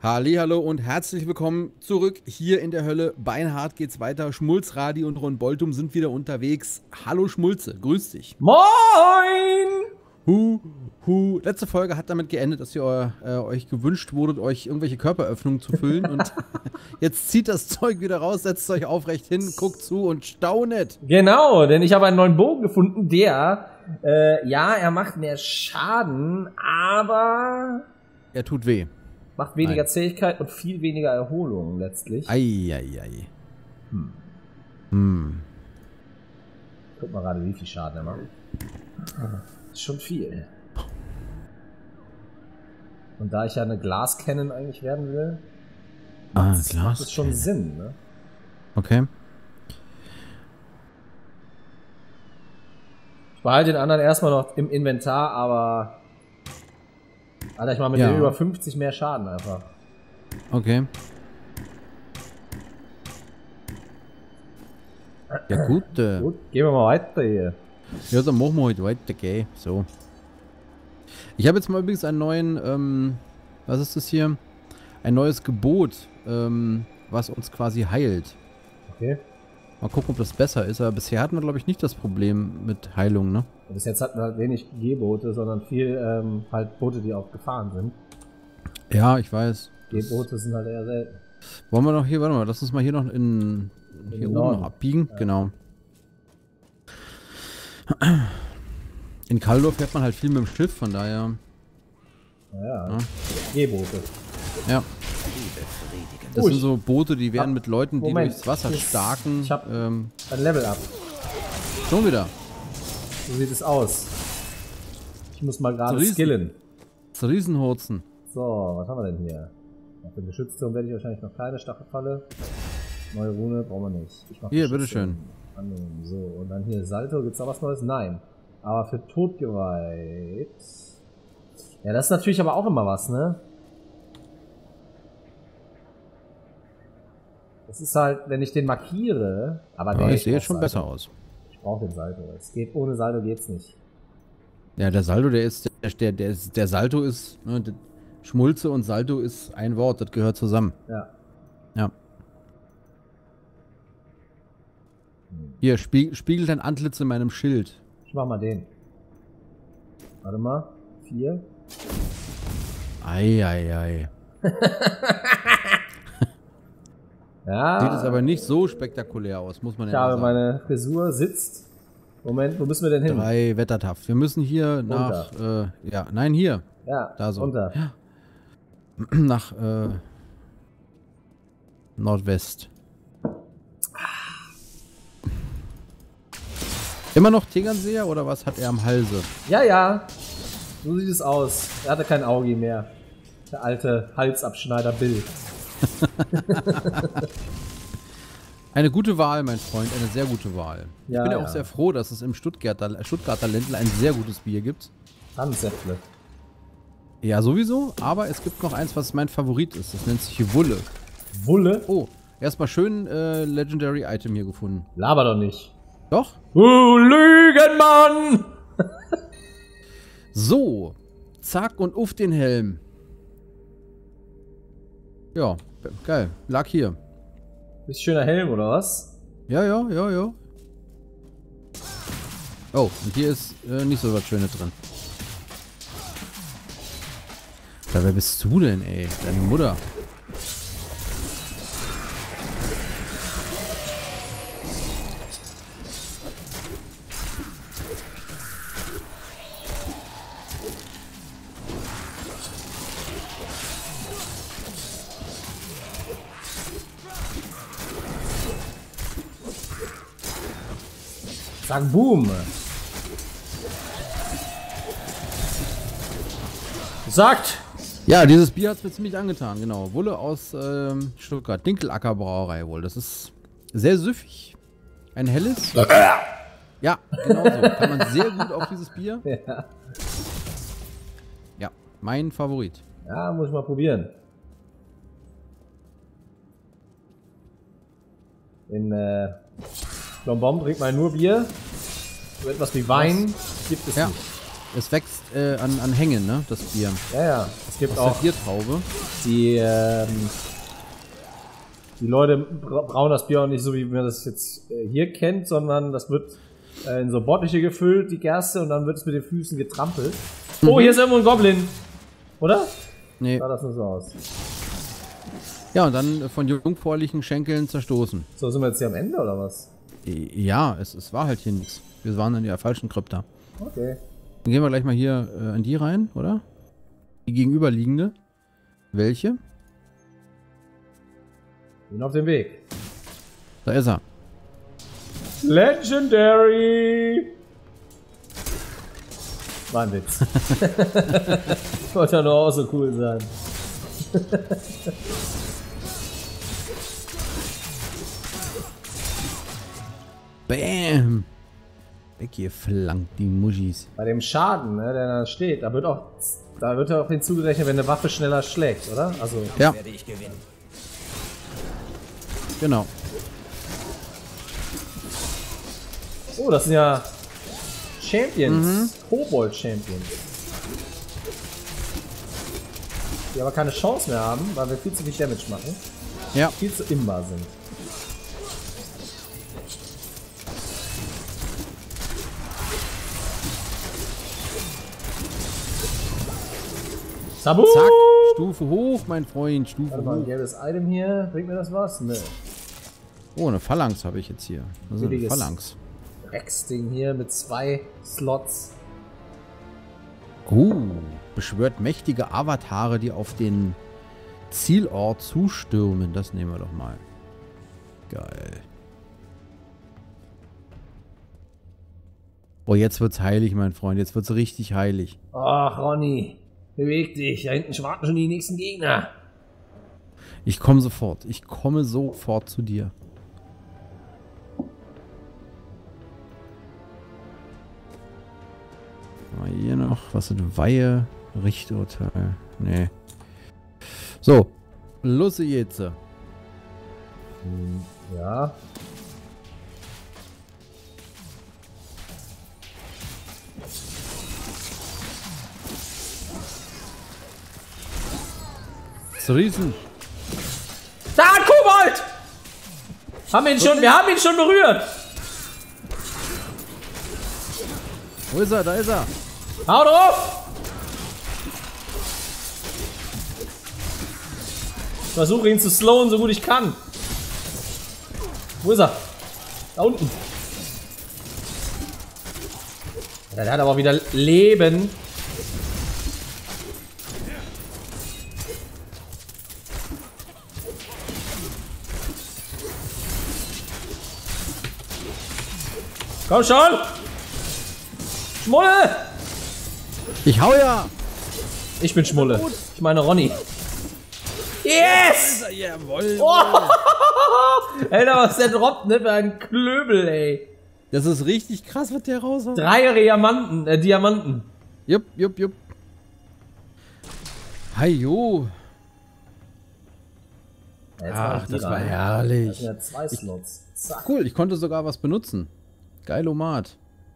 Hallihallo und herzlich willkommen zurück hier in der Hölle. Beinhart geht's weiter. Schmulz, Radi und Ron Boltum sind wieder unterwegs. Hallo Schmulze, grüß dich. Moin! Letzte Folge hat damit geendet, dass ihr euch gewünscht wurdet, euch irgendwelche Körperöffnungen zu füllen. Und jetzt zieht das Zeug wieder raus, setzt euch aufrecht hin, guckt zu und staunet. Genau, denn ich habe einen neuen Bogen gefunden, der, ja, er macht mehr Schaden, aber Er tut weh. macht weniger Zähigkeit und viel weniger Erholung letztlich. Eieiei. Guck mal gerade, wie viel Schaden er macht. Ist schon viel. Und da ich ja eine Glascannon eigentlich werden will, macht es schon Sinn, ne? Okay. Ich behalte den anderen erstmal noch im Inventar, aber Alter, ich mache mit dem über 50 mehr Schaden einfach. Okay. Ja gut. Gut, gehen wir mal weiter hier. Ja, dann machen wir heute weiter, gell? So. Ich habe jetzt mal übrigens einen neuen, was ist das hier? Ein neues Gebot, was uns quasi heilt. Okay. Mal gucken, ob das besser ist, aber bisher hatten wir, glaube ich, nicht das Problem mit Heilung, ne? Bis jetzt hatten wir halt wenig G-Boote, sondern viel halt Boote, die auch gefahren sind. Ja, ich weiß. G-Boote sind halt eher selten. Wollen wir noch hier, warte mal, lass uns mal hier noch hier oben noch abbiegen. Ja. Genau. In Kaldor fährt man halt viel mit dem Schiff, von daher. Ja. G-Boote. Ja. Das sind so Boote, die werden mit Leuten, die durchs Wasser starken. Ich hab ein Level up. Schon wieder. So sieht es aus. Ich muss mal gerade skillen. Das Riesenhurzen. So, was haben wir denn hier? Für den Geschützturm werde ich wahrscheinlich noch keine Stachelfalle. Neue Rune brauchen wir nicht. Hier, bitteschön. So, und dann hier Salto. Gibt's da was Neues? Nein. Aber für Todgeweiht. Ja, das ist natürlich aber auch immer was, ne? Das ist halt, wenn ich den markiere. Aber ja, ich sehe jetzt schon besser aus. Ich brauche den Salto. Es geht, ohne Salto geht's nicht. Ja, der Salto, der Salto ist, ne, Schmulze und Salto ist ein Wort, das gehört zusammen. Ja. Ja. Hier, spiegelt dein Antlitz in meinem Schild. Ich mach mal den. Warte mal. 4. Eieiei. Ja. Sieht es aber nicht so spektakulär aus, muss man ja sagen. Ich habe meine Frisur sitzt. Moment, wo müssen wir denn hin? 3 Wettertaft. Wir müssen hier nach, ja, nein, hier. Ja, da so. runter. Ja. Nach, Nordwest. Immer noch Tegernseher oder was hat er am Halse? Ja, ja. So sieht es aus. Er hatte kein Auge mehr. Der alte Halsabschneider Bill. Eine gute Wahl, mein Freund, eine sehr gute Wahl. Ja, ich bin ja auch sehr froh, dass es im Stuttgarter Ländle ein sehr gutes Bier gibt. Hansäpfle. Ja, sowieso, aber es gibt noch eins, was mein Favorit ist. Das nennt sich Wulle. Wulle? Oh, erstmal schön Legendary Item hier gefunden. Laber doch nicht. Doch? Du Lügenmann! So, zack und auf den Helm. Ja, geil. Lag hier. Ist schöner Helm, oder was? Ja. Oh, und hier ist nicht so was Schönes drin. Ja, wer bist du denn, ey? Deine Mutter. Sag Boom! Sagt! Ja, dieses Bier hat es mir ziemlich angetan, genau. Wulle aus Stuttgart. Dinkelacker Brauerei wohl. Das ist sehr süffig. Ein helles. Ja, genau so. Kann man sehr gut auf dieses Bier. Ja. Ja, mein Favorit. Ja, muss ich mal probieren. In Lombom trinkt man nur Bier. So etwas wie Wein gibt es nicht. Es wächst an Hängen, ne? Das Bier. Ja, ja. Es gibt Aus auch der Biertraube. die Leute brauen das Bier auch nicht so, wie man das jetzt hier kennt, sondern das wird in so Bottiche gefüllt, die Gerste, und dann wird es mit den Füßen getrampelt. Oh, hier ist irgendwo ein Goblin. Oder? Nee. Sah das nur so aus. Ja, und dann von jungfräulichen Schenkeln zerstoßen. So, sind wir jetzt hier am Ende, oder was? Ja, es war halt hier nichts. Wir waren in der falschen Krypta. Okay. Dann gehen wir gleich mal hier in die rein, oder? Die gegenüberliegende. Welche? Bin auf dem Weg. Da ist er. Legendary! War ein Witz. Wollte ja nur auch so cool sein. Bam! Weggeflankt, die Muschis. Bei dem Schaden, ne, der da steht, da wird auch hinzugerechnet, wenn eine Waffe schneller schlägt, oder? Also. Ja. Genau. Oh, das sind ja Champions. Kobold-Champions. Die aber keine Chance mehr haben, weil wir viel zu viel Damage machen. Ja. Viel zu imbar sind. Sabu! Zack, Stufe hoch, mein Freund, Stufe Warte mal, ein hoch. gelbes Item hier. Bringt mir das was? Nö. Oh, eine Phalanx habe ich jetzt hier. Das ist eine Billiges Phalanx. Drecksding hier mit 2 Slots. Beschwört mächtige Avatare, die auf den Zielort zustürmen. Das nehmen wir doch mal. Geil. Oh, jetzt wird's heilig, mein Freund. Jetzt wird's richtig heilig. Ach, Ronny. Beweg dich. Da hinten warten schon die nächsten Gegner. Ich komme sofort. Ich komme sofort zu dir. Mal hier noch. Was sind Weihe? Richturteil. Nee. So. Los jetzt. Ja. Zerrissen. Da, Kobold! Wir haben ihn schon berührt. Wo ist er? Da ist er. Hau drauf! Ich versuche ihn zu slowen, so gut ich kann. Wo ist er? Da unten. Ja, der hat aber wieder Leben. Komm schon! Schmulle! Ich hau ja. Ich bin Schmulle. Ich meine Ronny. Yes! Jawohl. Oh! Alter, was der droppt, ne? Für ein Klöbel, ey. Das ist richtig krass, was der raushaut. 3 Diamanten. Jupp. Hajo. Ach, das war herrlich. Das sind ja 2 Slots. Zack. Cool, ich konnte sogar was benutzen. Geilomat.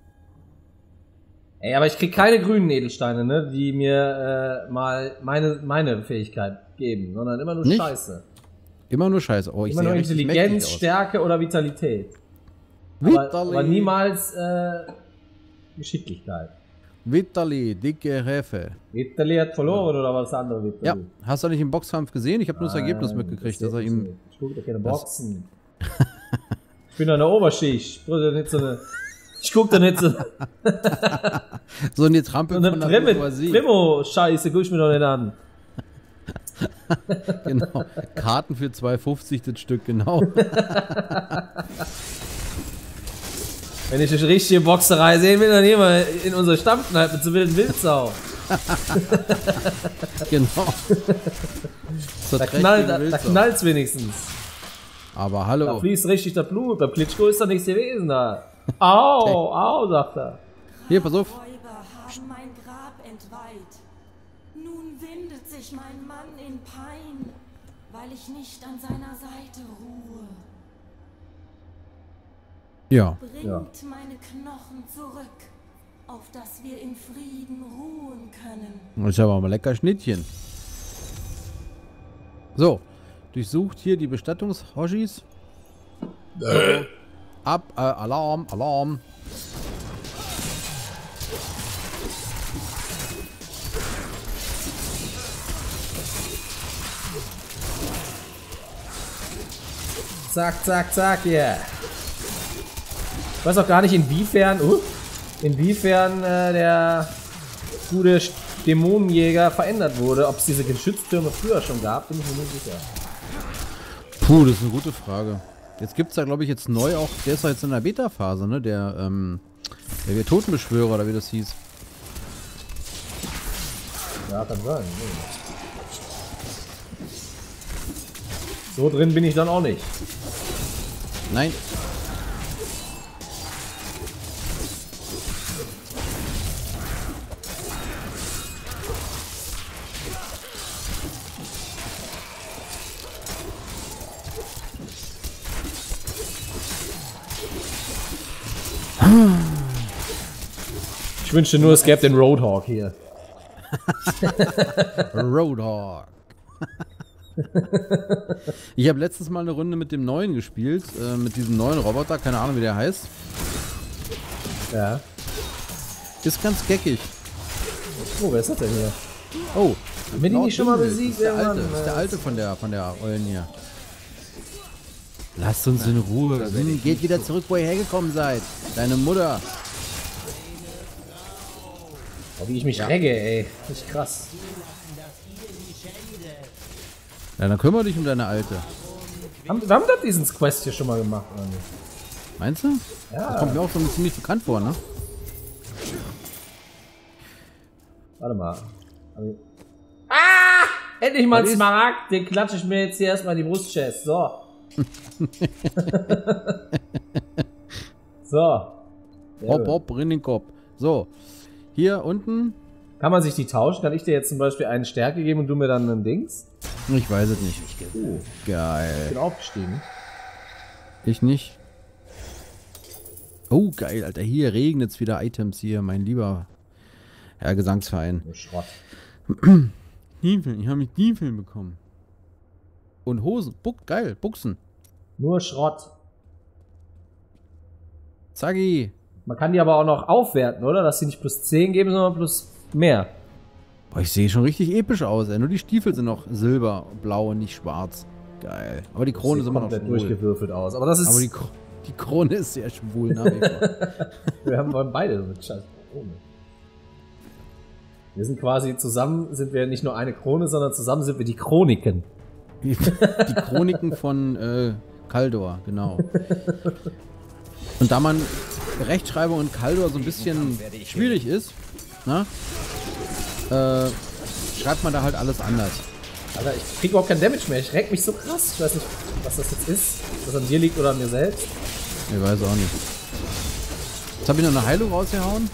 Ey, aber ich krieg keine grünen Edelsteine, ne? Die mir mal meine Fähigkeit geben, sondern immer nur Nicht? Scheiße. Immer nur Scheiße. Oh, ich Immer sehe nur richtig Intelligenz, mächtig aus. Stärke oder Vitalität. Aber niemals Geschicklichkeit. Vitali, dicke Refe. Vitali hat verloren oder war das andere Vitali? Ja, hast du nicht im Boxkampf gesehen? Ich habe nur das Ergebnis mitgekriegt, dass er ihm... Ich gucke doch keine Boxen. Ich bin an der Oberschicht. Ich guck da nicht so... So eine Trampel eine von der Bourgeoisie. Primo-Scheiße, guck ich mir doch nicht an. Genau. Karten für 2,50 das Stück, genau. Wenn ich eine richtige Boxerei sehen will, dann gehen wir in unsere Stammkneipe zu Wilden Wildsau. Genau. Da knallt's wenigstens. Aber Da hallo. fließt richtig das Blut. Beim Klitschko ist da nichts gewesen da. Au, sagt er. Hier, pass auf. Räuber haben mein Grab entweiht. Nun windet sich mein Mann in Pein, weil ich nicht an seiner Seite ruhe. Ja. Bringt meine Knochen zurück. auf das wir in Frieden ruhen können. Das ist aber mal lecker Schnittchen. So, durchsucht hier die Bestattungshoshis. Alarm, Alarm. Zack, zack, zack, yeah. Ich weiß auch gar nicht, inwiefern der gute Dämonenjäger verändert wurde. Ob es diese Geschütztürme früher schon gab, bin ich mir nicht sicher. Puh, das ist eine gute Frage. Jetzt gibt es da, glaube ich, jetzt neu auch, der ist doch jetzt in der Beta-Phase, ne? Der Totenbeschwörer, oder wie das hieß. Ja, kann sein. Nee. So drin bin ich dann auch nicht. Nein. Ich wünschte nur, es gäbe den Roadhog hier. Roadhog. Ich habe letztes Mal eine Runde mit dem neuen gespielt, mit diesem neuen Roboter, keine Ahnung wie der heißt. Ja. Ist ganz geckig. Oh, wer ist das denn hier? Oh, haben wir die nicht schon mal besiegt? Das ist der alte von der Eulen hier. Lasst uns in Ruhe. Geht wieder zurück, wo ihr hergekommen seid. Deine Mutter. Oh, wie ich mich regge, ey. Das ist krass. Ja, dann kümmere dich um deine Alte. Wir haben doch diesen Quest hier schon mal gemacht, oder nicht? Meinst du? Ja. Das kommt mir auch so ziemlich bekannt vor, ne? Warte mal. Ah! Endlich mal ein Smaragd! Den klatsche ich mir jetzt hier erstmal in die Brustchest. So. So. Hopp, hopp, in den Kopf. So. Hier unten. Kann man sich die tauschen? Kann ich dir jetzt zum Beispiel einen Stärke geben und du mir dann einen Dings? Ich weiß es nicht. Geil. Ich bin aufgestiegen. Ich nicht. Oh, geil, Alter. Hier regnet es wieder Items hier, mein lieber Herr Gesangsverein. Oh, Schrott. Stiefeln, ich habe mich Stiefeln bekommen. Und Hosen. Geil, Buchsen. Nur Schrott. Zacki. Man kann die aber auch noch aufwerten, oder? Dass sie nicht plus 10 geben, sondern plus mehr. Boah, ich sehe schon richtig episch aus, ey. Nur die Stiefel sind noch silber, blau und nicht schwarz. Geil. Aber die Krone ist immer noch schwul. Durchgewürfelt aus. Aber das ist. Aber die Krone ist sehr schwul, nach wie vor. Wir wollen beide mit scheiß Krone. Wir sind quasi zusammen, sind wir nicht nur eine Krone, sondern zusammen sind wir die Chroniken. Die Chroniken von Kaldor, genau. Und da man Rechtschreibung in Kaldor so ein bisschen schwierig ist, ne, schreibt man da halt alles anders. Alter, ich krieg überhaupt kein Damage mehr. Ich reck mich so krass. Ich weiß nicht, was das jetzt ist. Was an dir liegt oder an mir selbst. Ich weiß auch nicht. Jetzt habe ich noch eine Heilung rausgehauen.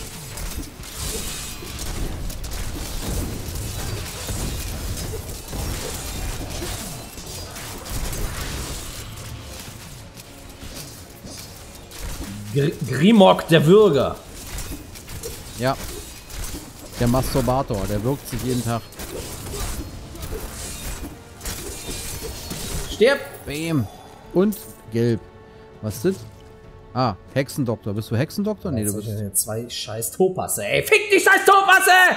Grimok, der Würger. Ja. Der Masturbator, der wirkt sich jeden Tag. Stirb! Bam. Und gelb. Was ist das? Ah, Hexendoktor. Bist du Hexendoktor? Nee, du bist. Zwei scheiß Topasse. Ey, fick die scheiß Topasse!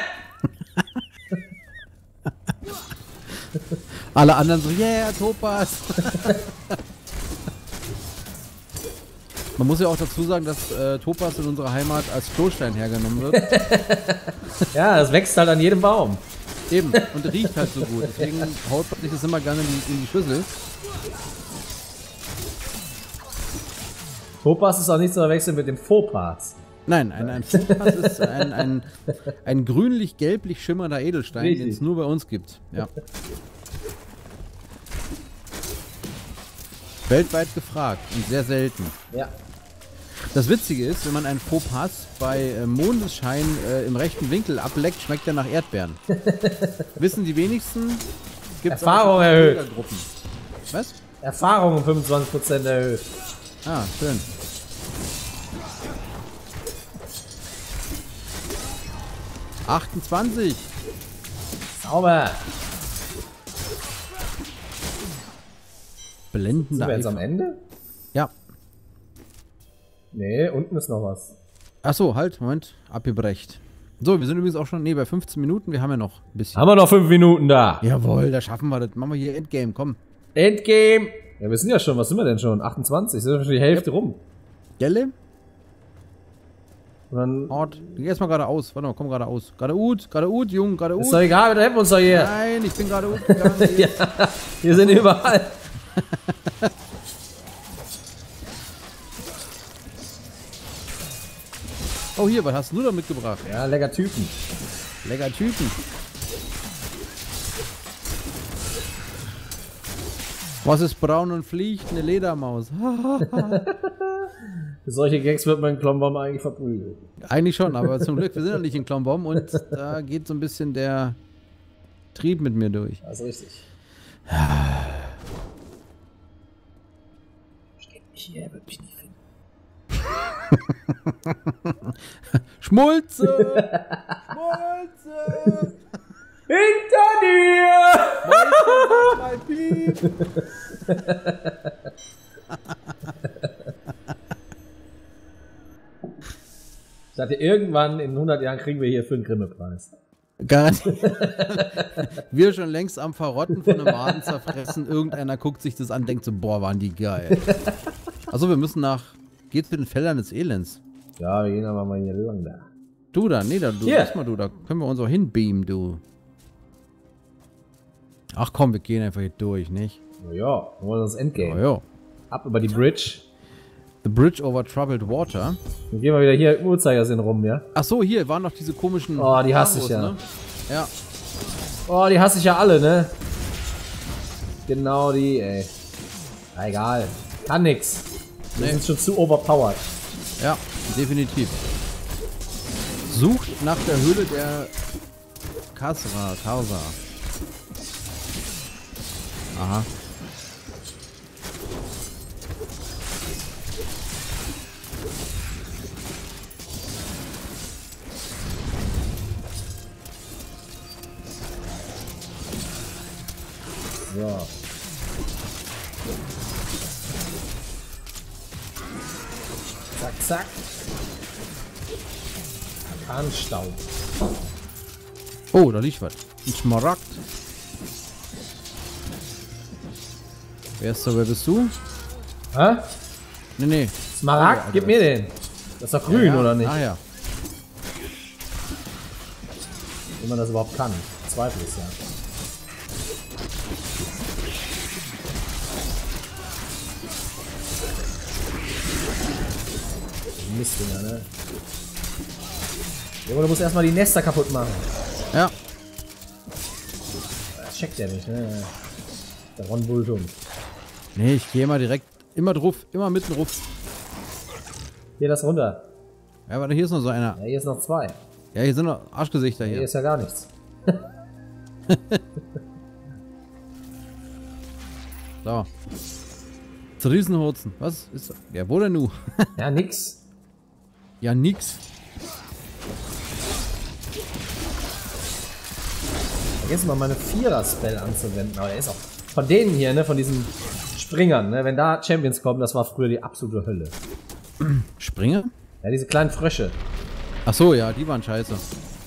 Alle anderen so, yeah, Topas. Man muss ja auch dazu sagen, dass Topas in unserer Heimat als Klostein hergenommen wird. Ja, das wächst halt an jedem Baum. Eben, und riecht halt so gut. Deswegen haut man sich das immer gerne in die Schüssel. Topas ist auch nicht zu verwechseln mit dem Fauxpas. Nein, ein Fauxpas ist ein grünlich-gelblich schimmernder Edelstein, den es nur bei uns gibt. Ja. Weltweit gefragt und sehr selten. Ja. Das Witzige ist, wenn man einen Fauxpas bei Mondesschein im rechten Winkel ableckt, schmeckt er nach Erdbeeren. Wissen die wenigsten? Gibt's Erfahrung erhöht. Was? Erfahrung um 25% erhöht. Ah, schön. 28. Sauber. Blendender Sind wir jetzt Eifer. am Ende? Ja. Nee, unten ist noch was. Achso, halt, Moment. Abgebrecht. So, wir sind übrigens auch schon, bei 15 Minuten. Wir haben ja noch ein bisschen. Haben wir noch 5 Minuten da? Jawohl, da schaffen wir das. Machen wir hier Endgame, komm. Endgame. Ja, wir sind ja schon, was sind wir denn schon? 28, sind wir schon die Hälfte rum. Gelle? Und dann Ort. Geh erstmal geradeaus. Warte mal, komm geradeaus. Geradeaus, Jung, geradeaus. ist doch egal, wir helfen uns doch hier. Nein, ich bin geradeaus gegangen. Ja, wir sind überall. Oh, hier, was hast du da mitgebracht? Ja, lecker Typen. Lecker Typen. Was ist braun und fliegt? Eine Ledermaus. Für solche Gags wird man in Klombaum eigentlich verprügelt. Eigentlich schon, aber zum Glück, wir sind ja nicht in Klombaum und da geht so ein bisschen der Trieb mit mir durch. Das ist richtig. Steht mich hier, er wird mich nicht finden. Schmulze! Schmulze! Hinter dir! Mein Piep! Ich dachte, irgendwann in 100 Jahren kriegen wir hier für einen Grimme-Preis. Garantiert. Wir schon längst am Verrotten von einem Maden zerfressen. Irgendeiner guckt sich das an, denkt so, boah, waren die geil. Also wir müssen geht zu den Feldern des Elends. Ja, wir gehen aber mal hier lang da. Du da, nee, da, du, Hier. erstmal du, da können wir uns auch hinbeamen, du. Ach komm, wir gehen einfach hier durch, nicht? Na ja, wir wollen das Endgame. Oh, ja. Ab über die Bridge. The Bridge over Troubled Water. Dann gehen wir wieder hier im Uhrzeigersinn rum, ja? Ach so, hier waren noch diese komischen... Oh, die hasse ich Armbrust, ja. Ne? Ja. Oh, die hasse ich ja alle, ne? Genau die, ey. Na, egal. Kann nix. Die Nee. sind schon zu overpowered. Ja, definitiv. Sucht nach der Höhle der Karsa. Aha. Ja. Zack, zack. Tarnstaub. Oh, da liegt was. Ein Schmaragd. Wer bist du? Hä? Nee. Smaragd? Gib mir den. Das ist doch grün, Ja, oder nicht? Ah ja. Wenn man das überhaupt kann. Zweifel ist ja. Mistdinger, ne? Ja, aber du musst erstmal die Nester kaputt machen. Ja. Das checkt der nicht, ne? Der Ron Bulltum. Nee, ich gehe mal direkt. Immer drauf. Immer mitten drauf. Hier, das runter. Ja, warte, hier ist noch so einer. Ja, hier ist noch 2. Ja, hier sind noch Arschgesichter Hier hier. ist ja gar nichts. So. Das Riesenhurzen. Was ist das? Ja, wo denn nu? Ja, nix. Ja, nix. Vergessen mal meine 4er-Spell anzuwenden. Aber der ist auch von denen hier, ne? Von diesen Springern, ne? Wenn da Champions kommen, das war früher die absolute Hölle. Springe? Ja, diese kleinen Frösche. Ach so, ja, die waren scheiße.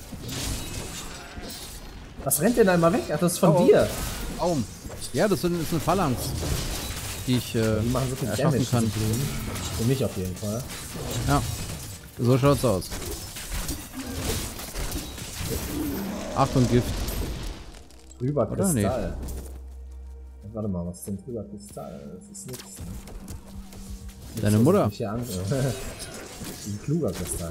Was rennt denn da immer weg? Ach, das ist von Oh, oh. dir. Aum. Ja, das ist eine Phalanx, die ich Die machen so viel Damage. erschaffen kann. diese Blumen. Für mich auf jeden Fall. Ja, so schaut's aus. Achtung, Gift. Trüber Oder? Nee. Kristall. Warte mal, was ist denn trüber Kristall? Das ist nichts. Deine Mutter. Ein kluger Kristall.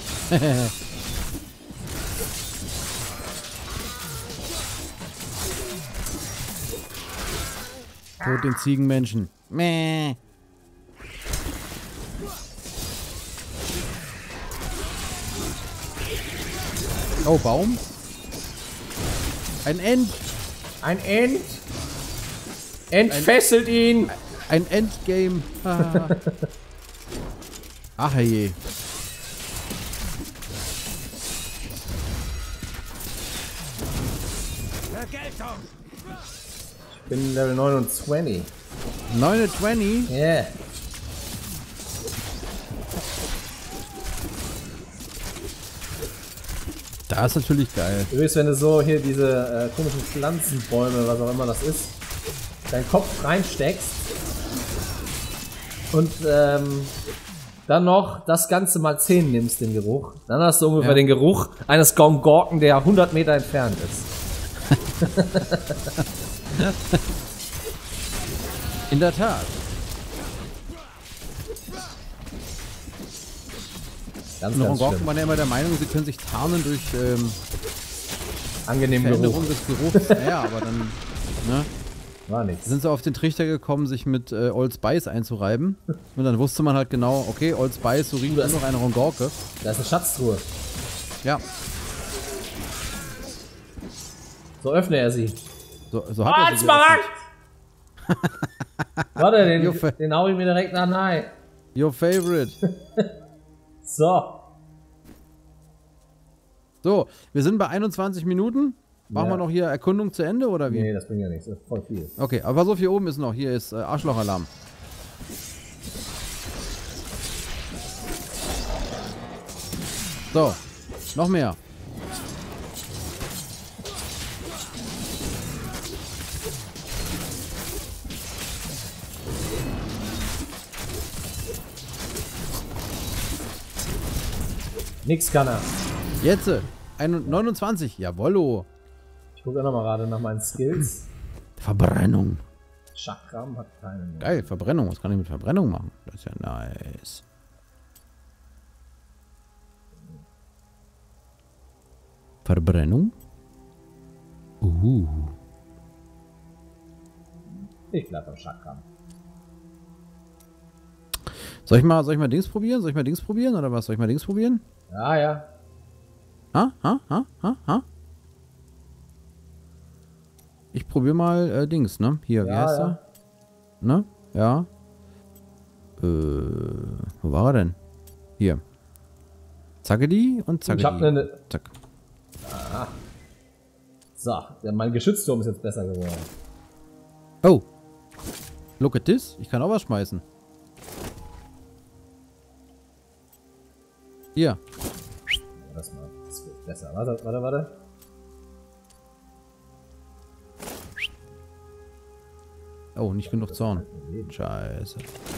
Tod den Ziegenmenschen. Meh. Oh, Baum. Ein End. Ein End. Entfesselt ihn. Ein Endgame. Ah. Ach je. bin Level 29. 29? Yeah. Das ist natürlich geil. Übrigens, wenn du so hier diese komischen Pflanzenbäume, was auch immer das ist, deinen Kopf reinsteckst und dann noch das Ganze mal 10 nimmst, den Geruch, dann hast du ungefähr den Geruch eines Gorken, der 100 Meter entfernt ist. In der Tat. Ganz, Noch ganz Gorken schlimm. waren ja immer der Meinung, sie können sich tarnen durch Angenehmen Geruch. Veränderung des Geruchs. Ja, aber dann ne, War nichts. sind sie auf den Trichter gekommen, sich mit Old Spice einzureiben. Und dann wusste man halt genau, okay, Old Spice, so riecht nur noch eine Rongorke. Da ist eine Schatztruhe. Ja, So öffne er sie. so hat er sie Smaragd! Warte, Your den hau ich mir direkt nach Nein. geöffnet. Your favorite. So. So, wir sind bei 21 Minuten. Machen Ja. wir noch hier Erkundung zu Ende oder wie? Nee, das bringt ja nichts. Das ist voll viel. Okay, aber pass auf, hier oben ist noch. Hier ist Arschlochalarm. So, noch mehr. Nix kann er. Jetzt, 29, jawollo. Ich gucke nochmal gerade nach meinen Skills. Verbrennung. Chakram hat keinen. Geil, Verbrennung. Was kann ich mit Verbrennung machen? Das ist ja nice. Verbrennung? Ich bleib beim Chakram. Soll ich mal Dings probieren? Soll ich mal Dings probieren oder was? Soll ich mal Dings probieren? Ja, ja. Ich probiere mal Dings, ne? Hier, wie Ja, heißt ja. er? Ne? Ja. Wo war er denn? Hier. Zackedi und Zackedi. Ich hab eine. Zack. So, mein Geschützturm ist jetzt besser geworden. Oh. Look at this. Ich kann auch was schmeißen. Hier. Das wird besser. Warte. Oh, nicht genug Zorn. Scheiße.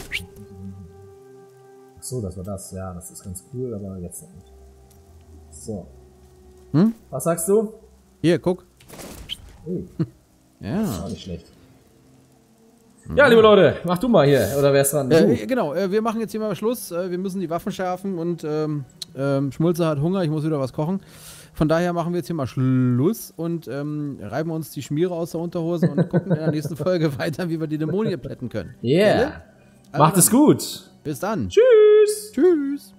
Ach so, das war das. Ja, das ist ganz cool, aber jetzt noch nicht. So. Hm? Was sagst du? Hier, guck. Oh, Ja. auch nicht schlecht. Ja, liebe Leute, mach du mal hier. Oder wer ist dran? Du. Genau, wir machen jetzt hier mal Schluss. Wir müssen die Waffen schärfen und Schmulze hat Hunger, ich muss wieder was kochen. Von daher machen wir jetzt hier mal Schluss und reiben uns die Schmiere aus der Unterhose und gucken in der nächsten Folge weiter, wie wir die Dämonen plätten können. Yeah. Also Macht es gut. Bis dann. Tschüss. Tschüss.